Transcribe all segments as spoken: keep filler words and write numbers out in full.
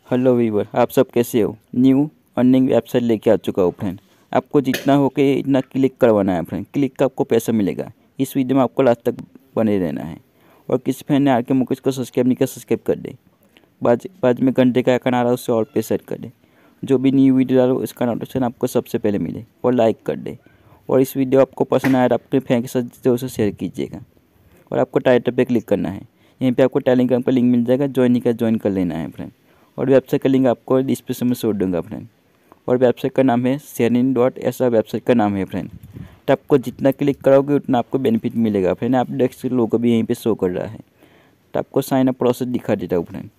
Hello Weaver, आप सब कैसे हो। न्यू अर्निंग वेबसाइट लेके आ चुका हूँ फ्रेंड। आपको जितना हो के इतना क्लिक करवाना है फ्रेंड। क्लिक का आपको पैसा मिलेगा। इस वीडियो में आपको लास्ट तक बने रहना है। और किसी फ्रेंड ने आके मुकेश को सब्सक्राइब नहीं किया, सब्सक्राइब कर दे। बाद बाद में घंटे का आइकन आ रहा है, उससे और पे सेट कर दे। जो भी न्यू वीडियो डालो उसका नोटिफिकेशन आपको सबसे पहले मिले। और लाइक कर दे। और इस वीडियो आपको पसंद आया तो अपने फ्रेंड के साथ जरूर से शेयर कीजिएगा। और आपको टाइटल पे क्लिक करना है। यहीं पे आपको टेलीग्राम का लिंक मिल जाएगा, ज्वाइन नहीं कर ज्वाइन कर लेना है फ्रेंड। और वेबसाइट का लिंक आपको डिस्क्रिप्शन में छोड़ दूंगा फ्रेंड। और वेबसाइट का नाम है शेयरिन डॉट ऐसा वेबसाइट का नाम है फ्रेंड। तो आपको जितना क्लिक करोगे उतना आपको बेनिफिट मिलेगा फ्रेंड। आप देख सकते लोगो भी यहीं पे शो कर रहा है। तो आपको साइन अप प्रोसेस दिखा देता हूँ फ्रेंड।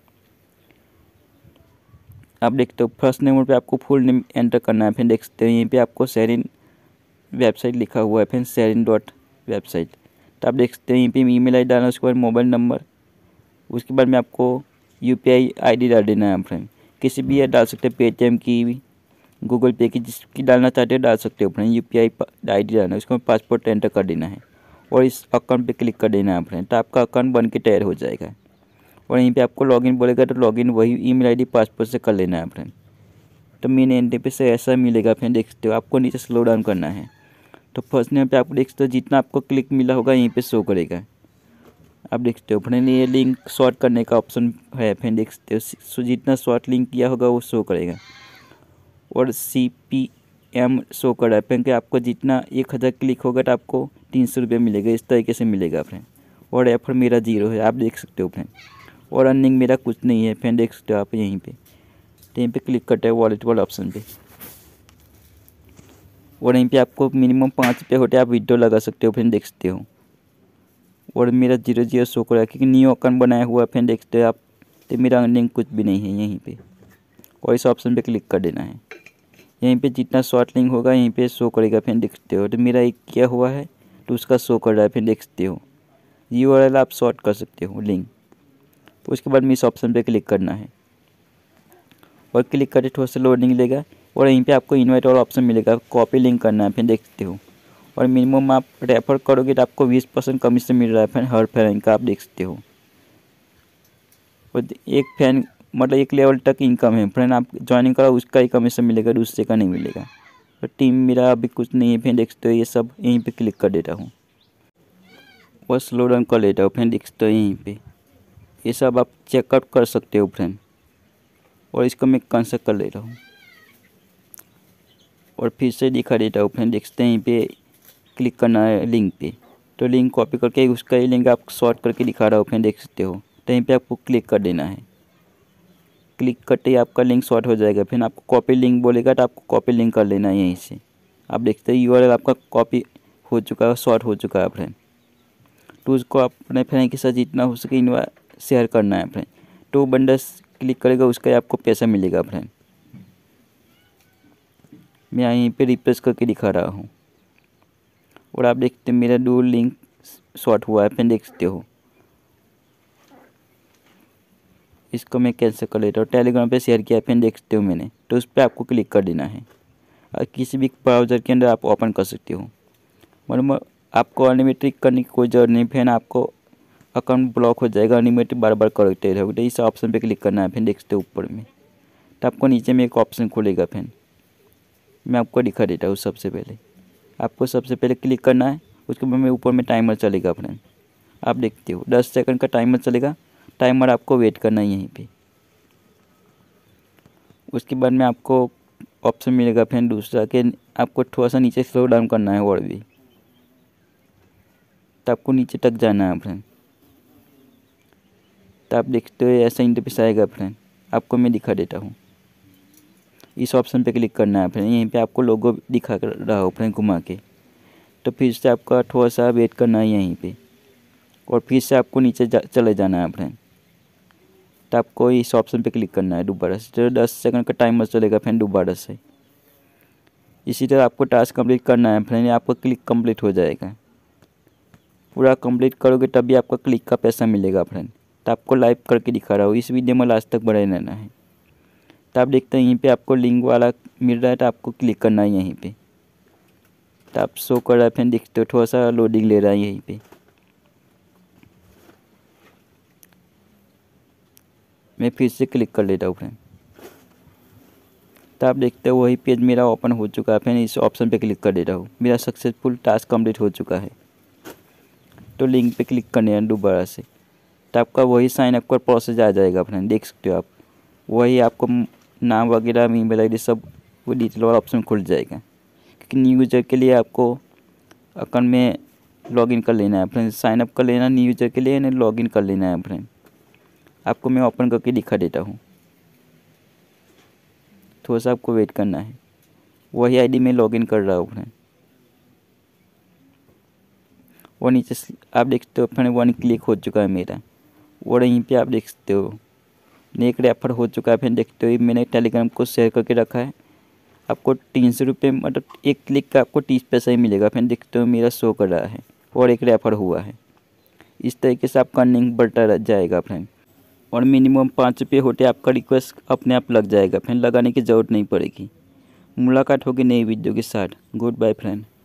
आप देखते हो फर्स्ट नेम पे आपको फुल नेम एंटर करना है फ्रेंड। देख सकते हो यहीं पे आपको शेयरिन वेबसाइट लिखा हुआ है फ्रेंड, शेयरिन डॉट वेबसाइट। तो आप देख सकते हैं यहीं पे ईमेल आई डी डालना, उसके बाद मोबाइल नंबर, उसके बाद में आपको U P I I D डाल देना है फ्रेंड। किसी भी डाल सकते हैं, पेटीएम की, गूगल पे की, जिसकी डालना चाहते हो डाल सकते हो friend. U P I I D डालना है, उसको पासपोर्ट एंटर कर देना है। और इस अकाउंट पे क्लिक कर देना है फ्रेंड। तो आपका अकाउंट बन के तैयार हो जाएगा। और यहीं पे आपको लॉगिन बोलेगा तो लॉगिन वही ईमेल आईडी पासपोर्ट से कर लेना है फ्रेंड। तो मेन एंट्री पे से ऐसा मिलेगा फ्रेंड। देख सकते हो आपको नीचे स्लो डाउन करना है। तो फर्स्ट नेम पे आपको देख सकते हो जितना आपको क्लिक मिला होगा यहीं पे शो करेगा। आप देखते हो फ्रेंड ये लिंक शॉर्ट करने का ऑप्शन है फ्रेंड। देख सकते हो सो जितना शॉर्ट लिंक किया होगा वो शो करेगा। और सी पी एम शो कर रहा है फ्रेंड कि आपको जितना एक हज़ार क्लिक होगा तो आपको तीन सौ रुपये मिलेगा। इस तरीके से मिलेगा फ्रेंड। और रेफर मेरा जीरो है, आप देख सकते हो फ्रेंड। और अर्निंग मेरा कुछ नहीं है फ्रेंड। देख सकते हो आप यहीं पे। तो यहीं पे क्लिक करते हैं वॉलेट वाला ऑप्शन पे। और यहीं पे आपको मिनिमम पाँच रुपये होते हैं, आप विड्रॉ लगा सकते हो फ्रेंड। देख सकते हो। और मेरा जीरो जीरो शो कर रहा है क्योंकि न्यू अकाउंट बनाया हुआ है फ्रेंड। देखते हो आप। तो मेरा अर्निंग कुछ भी नहीं है यहीं पे। और इस ऑप्शन पे क्लिक कर देना है। यहीं पे जितना शॉर्ट लिंक होगा यहीं पे शो करेगा फ्रेंड। देखते हो। तो मेरा एक किया हुआ है तो उसका शो कर रहा है फ्रेंड। देखते हो यू आर एल आप शॉर्ट कर सकते हो लिंक। उसके बाद में इस ऑप्शन पे क्लिक करना है। और क्लिक करके थोड़ा सा लोडिंग लेगा। और यहीं पे आपको इन्वाइट वाला ऑप्शन मिलेगा, कॉपी लिंक करना है फ्रेंड। देखते हो। और मिनिमम आप रेफर करोगे तो आपको बीस परसेंट कमीशन मिल रहा है फ्रेंड हर फ्रेंड का, आप देख सकते हो। और एक फैन मतलब एक लेवल तक इनकम है फ्रेंड। आप ज्वाइनिंग करो उसका ही कमीशन मिलेगा, दूसरे का नहीं मिलेगा। तो टीम मेरा अभी कुछ नहीं है फ्रेंड। देख सकते हो ये सब यहीं पे क्लिक कर देता हूँ। और स्लो डाउन कर लेता हूँ फ्रेंड। देख सकते हो यहीं पे ये सब आप चेकआउट कर सकते हो फ्रेंड। और इसको मैं कैंसिल कर लेता हूँ। और फिर से दिखा देता हूँ फ्रेंड। देख सकते हैं यहीं पे क्लिक करना है लिंक पे। तो लिंक कॉपी करके उसका ही लिंक आप शॉर्ट करके दिखा रहा हूँ फ्रेंड। देख सकते हो। तो यहीं पे आपको क्लिक कर देना है। क्लिक करते ही आपका लिंक शॉर्ट हो जाएगा। फिर आपको कॉपी लिंक बोलेगा तो आपको कॉपी लिंक कर लेना है यहीं से। आप देखते हैं यूआरएल आपका कॉपी हो चुका है, शॉर्ट हो चुका है फ्रेंड। तो उसको आप अपने फ्रेंड के साथ जितना हो सके इनवा शेयर करना है फ्रेंड। तो बंदा क्लिक करेगा उसका ही आपको पैसा मिलेगा फ्रेंड। मैं यहीं पे रिप्लेस करके दिखा रहा हूँ। और आप देखते हैं मेरा दो लिंक शॉर्ट हुआ है फ्रेंड। देख सकते हो। इसको मैं कैंसिल कर लेता हूँ। टेलीग्राम पे शेयर किया फ्रेंड। देख सकते हो मैंने। तो उस पर आपको क्लिक कर देना है। और किसी भी ब्राउज़र के अंदर आप ओपन कर सकते हो। मतलब आपको अनलिमिटेड करने की कोई ज़रूरत नहीं फ्रेंड। आपको अकाउंट ब्लॉक हो जाएगा अनलिमिटेड बार बार करते रहोगे। तो इस ऑप्शन पे क्लिक करना है फ्रेंड। देख सकते हो ऊपर में। तो आपको नीचे में एक ऑप्शन खुलेगा फ्रेंड। मैं आपको दिखा देता हूँ। सबसे पहले आपको सबसे पहले क्लिक करना है। उसके बाद में ऊपर में टाइमर चलेगा फ्रेंड। आप देखते हो दस सेकंड का टाइमर चलेगा। टाइमर आपको वेट करना है यहीं पे। उसके बाद में आपको ऑप्शन मिलेगा फ्रेंड दूसरा कि आपको थोड़ा सा नीचे स्लो डाउन करना है और भी। तो आपको नीचे तक जाना है फ्रेंड। तो आप देखते हो ऐसा इंटरफेस आएगा फ्रेंड। आपको मैं दिखा देता हूँ। इस ऑप्शन पे क्लिक करना है फ्रेंड। यहीं पे आपको लोगो दिखा रहा हो फ्रेंड घुमा के। तो फिर से आपका थोड़ा सा वेट करना है यहीं पे। और फिर से आपको नीचे जा, चले जाना है फ्रेंड। तो आपको इस ऑप्शन पे क्लिक करना है दोबारा से। तो दस सेकंड का टाइमर चलेगा फ्रेंड दोबारा से। इसी तरह आपको टास्क कंप्लीट करना है फ्रेंड। आपका क्लिक कंप्लीट हो जाएगा। पूरा कंप्लीट करोगे तभी आपका क्लिक का पैसा मिलेगा फ्रेंड। तो आपको लाइव करके दिखा रहा हूँ। इस वीडियो में लास्ट तक बने रहना है। तो आप देखते हैं यहीं पे आपको लिंक वाला मिल रहा है तो आपको क्लिक करना है यहीं पे। तो आप शो कर रहा है फ्रेंड। देखते हो थोड़ा सा लोडिंग ले रहा है यहीं पे। मैं फिर से क्लिक कर लेता हूँ फ्रेंड। तो आप देखते हो वही पेज मेरा ओपन हो चुका है फ्रेंड। इस ऑप्शन पे क्लिक कर देता हूँ, मेरा सक्सेसफुल टास्क कंप्लीट हो चुका है। तो लिंक पे क्लिक करने हैं दोबारा से, तो आपका वही साइन अप का प्रोसेस आ जाएगा फ्रेंड। देख सकते हो आप, वही आपको नाम वगैरह, ईमेल आईडी सब वो डिटेल वाला ऑप्शन खुल जाएगा। क्योंकि न्यू यूज़र के लिए आपको अकाउंट में लॉगिन कर लेना है फ्रेंड, साइन अप कर लेना न्यू यूज़र के लिए, लॉगिन कर लेना है फ्रेंड। आपको मैं ओपन करके दिखा देता हूँ, थोड़ा सा आपको वेट करना है। वही आईडी में लॉगिन कर रहा हूँ फ्रेंड। और नीचे आप देख सकते हो फ्रेंड वन क्लिक हो चुका है मेरा। और यहीं पे आप देख सकते हो एक रेफर हो चुका है फ्रेंड। देखते हो मैंने टेलीग्राम को शेयर करके रखा है। आपको तीन सौ रुपये मतलब एक क्लिक का आपको तीस पैसा ही मिलेगा फ्रेंड। देखते हो मेरा शो कर रहा है और एक रेफर हुआ है। इस तरीके से आपका अर्निंग बढ़ता जाएगा फ्रेंड। और मिनिमम पाँच रुपये होते आपका रिक्वेस्ट अपने आप लग जाएगा फ्रेंड, लगाने की ज़रूरत नहीं पड़ेगी। मुलाकात होगी नई वीडियो के साथ। Goodbye friend.